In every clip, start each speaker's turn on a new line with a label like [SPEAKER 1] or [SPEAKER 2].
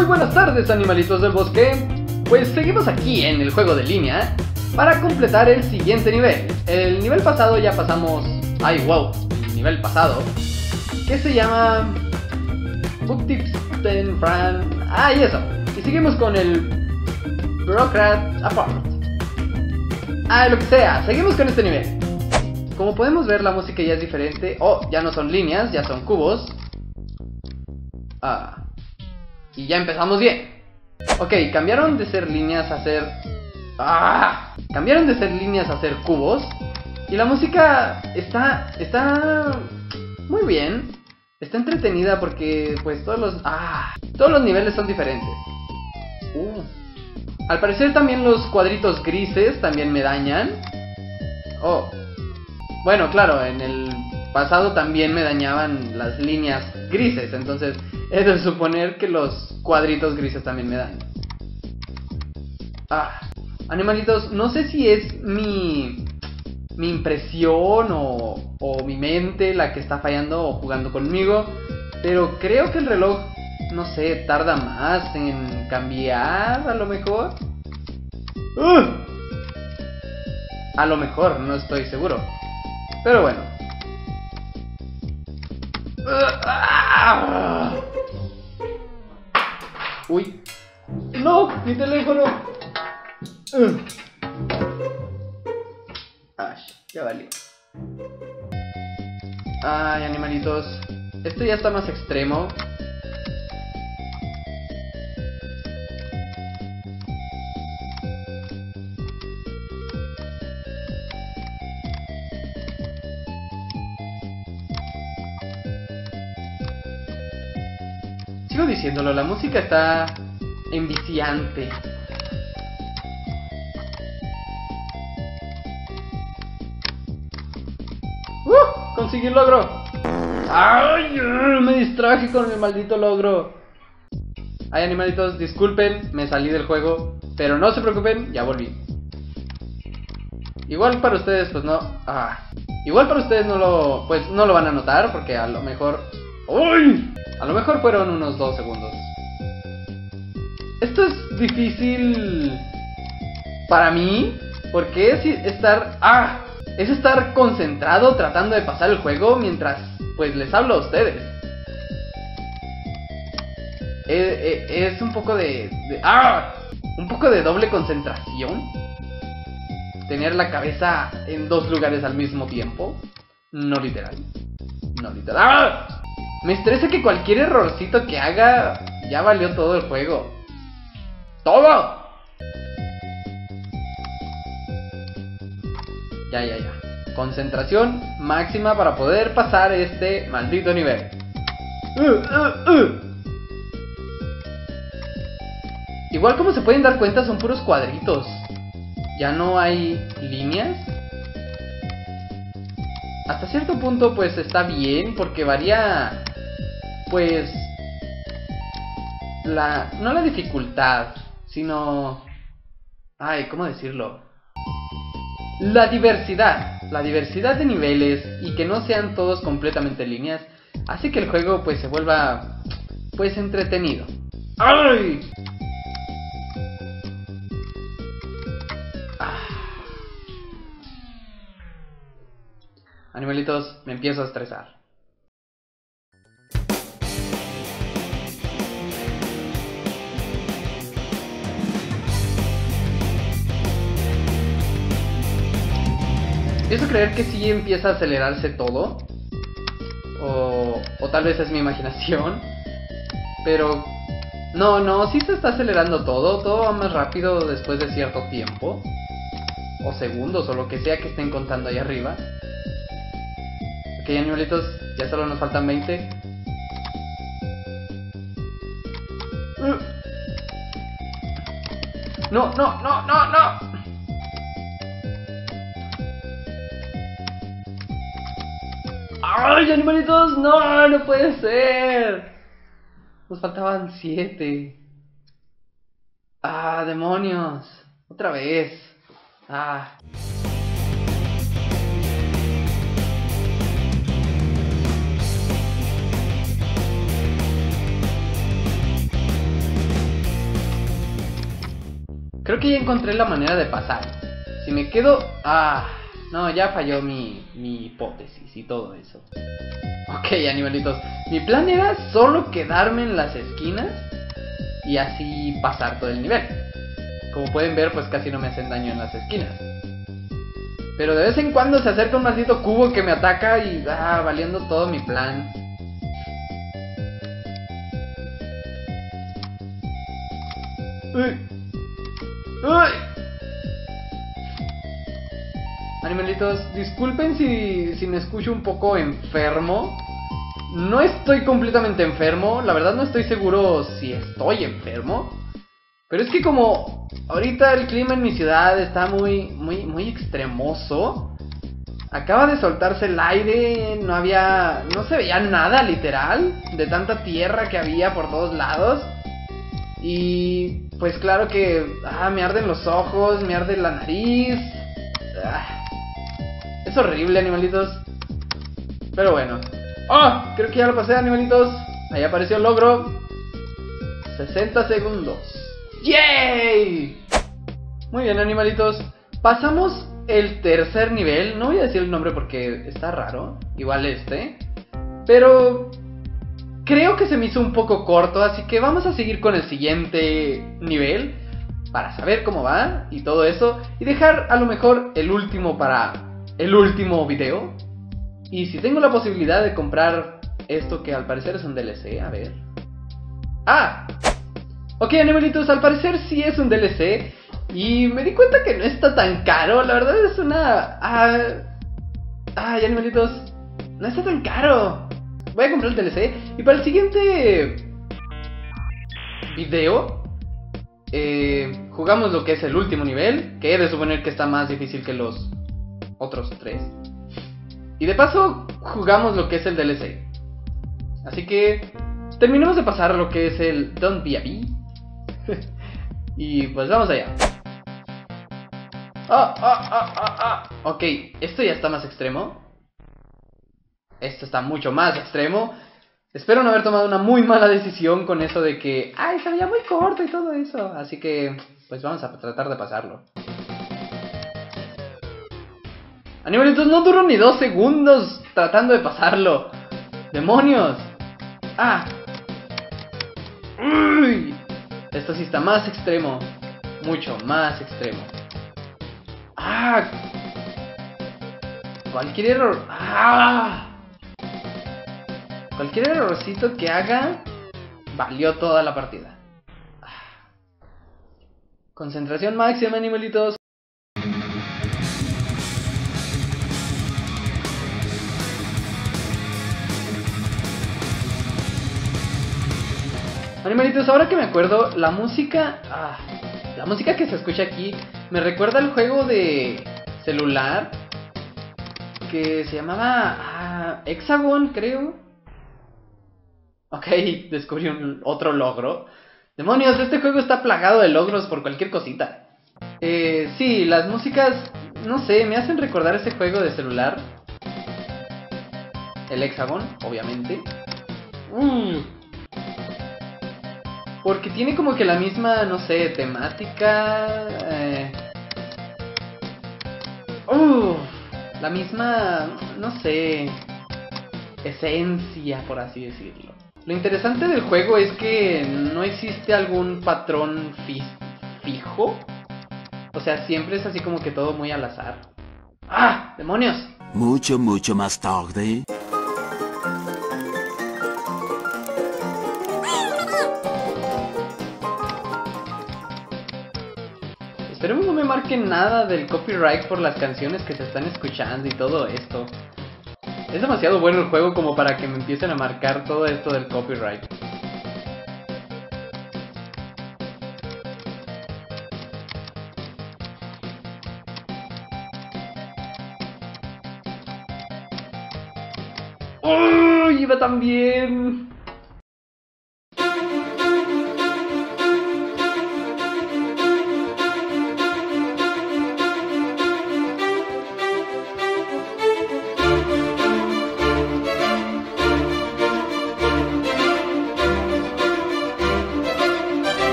[SPEAKER 1] Muy buenas tardes, animalitos del bosque. Pues seguimos aquí en el juego de línea para completar el siguiente nivel. El nivel pasado ya pasamos... ¡Ay, wow! El nivel pasado, que se llama... Fran... ¡Ah, y eso! Y seguimos con el... Bureaucrat Apart. Ah, lo que sea, seguimos con este nivel. Como podemos ver, la música ya es diferente. Oh, ya no son líneas, ya son cubos. Y ya empezamos bien. Ok, cambiaron de ser líneas a ser... cambiaron de ser líneas a ser cubos. Y la música está muy bien. Está entretenida porque pues todos los niveles son diferentes. Al parecer también los cuadritos grises también me dañan. Oh, bueno, claro, en el pasado también me dañaban las líneas grises. Entonces he de suponer que los cuadritos grises también me dañan. Animalitos, no sé si es mi impresión o mi mente la que está fallando o jugando conmigo, pero creo que el reloj, no sé, tarda más en cambiar, a lo mejor. A lo mejor, no estoy seguro. Pero bueno. Uy. No, mi teléfono. Ya valió. Ay, animalitos. Esto ya está más extremo. Sigo diciéndolo, la música está enviciante. Conseguí el logro. ¡Ay! Me distraje con el maldito logro. Ay, animalitos, disculpen, me salí del juego, pero no se preocupen, ya volví. Igual para ustedes, pues no. Igual para ustedes no lo van a notar, porque a lo mejor... ¡Uy! A lo mejor fueron unos 2 segundos. Esto es difícil para mí, porque es estar... Es estar concentrado tratando de pasar el juego mientras pues les hablo a ustedes. Es un poco un poco de doble concentración. Tener la cabeza en 2 lugares al mismo tiempo. No literal. No literal. Me estresa que cualquier errorcito que haga ya valió todo el juego. ¡Todo! Ya. Concentración máxima para poder pasar este maldito nivel. Igual, como se pueden dar cuenta, son puros cuadritos. Ya no hay líneas. Hasta cierto punto pues está bien, porque varía pues no la dificultad, sino... ¿cómo decirlo? La diversidad de niveles, y que no sean todos completamente líneas, hace que el juego pues se vuelva pues entretenido. ¡Ay! Animalitos, me empiezo a estresar. Empiezo a creer que sí empieza a acelerarse todo. O tal vez es mi imaginación. Pero no, sí se está acelerando todo. Todo va más rápido después de cierto tiempo. O segundos, o lo que sea que estén contando ahí arriba. Ok, animalitos, ya solo nos faltan 20. No. ¡Ay, animalitos! ¡No puede ser! Nos faltaban 7. ¡Demonios! Otra vez. Creo que ya encontré la manera de pasar. Si me quedo... no, ya falló mi hipótesis y todo eso. Ok, animalitos. Mi plan era solo quedarme en las esquinas y así pasar todo el nivel. Como pueden ver, pues casi no me hacen daño en las esquinas. Pero de vez en cuando se acerca un maldito cubo que me ataca y... valiendo todo mi plan. ¡Uy! ¡Uy! Animalitos, disculpen si me escucho un poco enfermo. No estoy completamente enfermo. La verdad no estoy seguro si estoy enfermo. Pero es que como ahorita el clima en mi ciudad está muy extremoso. Acaba de soltarse el aire. No se veía nada literal de tanta tierra que había por todos lados. Y pues claro que me arden los ojos, me arde la nariz. Es horrible, animalitos. Pero bueno. Creo que ya lo pasé, animalitos. Ahí apareció el logro. 60 segundos. ¡Yay! Muy bien, animalitos. Pasamos el tercer nivel. No voy a decir el nombre porque está raro. Igual pero creo que se me hizo un poco corto. Así que vamos a seguir con el siguiente nivel para saber cómo va y todo eso. Y dejar a lo mejor el último para el último video. Y si tengo la posibilidad de comprar esto que al parecer es un DLC, a ver. Ok, animalitos, al parecer sí es un DLC. Y me di cuenta que no está tan caro. La verdad es una... animalitos, no está tan caro. Voy a comprar el DLC. Y para el siguiente video jugamos lo que es el último nivel, que he de suponer que está más difícil que los otros 3. Y de paso jugamos lo que es el DLC. Así que terminemos de pasar lo que es el Don't Be a Bee. Y pues vamos allá. Ok, esto ya está más extremo. Esto está mucho más extremo. Espero no haber tomado una muy mala decisión con eso de que se veía muy corto y todo eso. Así que pues vamos a tratar de pasarlo. Animalitos, no duró ni 2 segundos tratando de pasarlo. ¡Demonios! ¡Uy! Esto sí está más extremo. Mucho más extremo. Cualquier error. Cualquier errorcito que haga valió toda la partida. Concentración máxima, animalitos. Animalitos, ahora que me acuerdo, la música que se escucha aquí me recuerda al juego de celular que se llamaba Hexagon, creo. Ok, descubrí otro logro. Demonios, este juego está plagado de logros por cualquier cosita. Sí, las músicas, no sé, me hacen recordar ese juego de celular. El Hexagon, obviamente. Porque tiene como que la misma, no sé, temática. La misma, no sé, esencia, por así decirlo. Lo interesante del juego es que no existe algún patrón fijo. O sea, siempre es así como que todo muy al azar. ¡Demonios!
[SPEAKER 2] Mucho más tarde.
[SPEAKER 1] Esperemos no me marquen nada del copyright por las canciones que se están escuchando y todo esto. Es demasiado bueno el juego como para que me empiecen a marcar todo esto del copyright. ¡Uy! ¡Iba tan bien!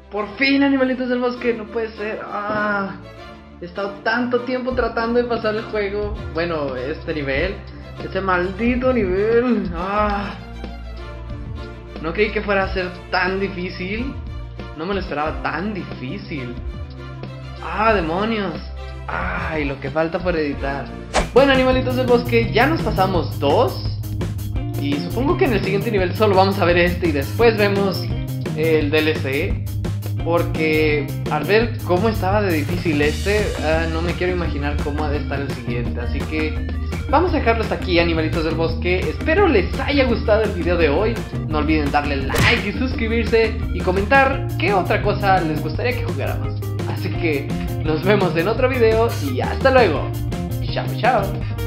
[SPEAKER 1] Por fin, animalitos del bosque, no puede ser. He estado tanto tiempo tratando de pasar el juego. Bueno, este nivel. Este maldito nivel. No creí que fuera a ser tan difícil. No me lo esperaba tan difícil. Demonios. Y lo que falta por editar. Bueno, animalitos del bosque, ya nos pasamos 2. Y supongo que en el siguiente nivel solo vamos a ver este y después vemos el DLC. Porque al ver cómo estaba de difícil no me quiero imaginar cómo ha de estar el siguiente. Así que vamos a dejarlo hasta aquí, animalitos del bosque. Espero les haya gustado el video de hoy. No olviden darle like y suscribirse y comentar qué otra cosa les gustaría que jugáramos. Así que nos vemos en otro video y hasta luego. Chao, chao.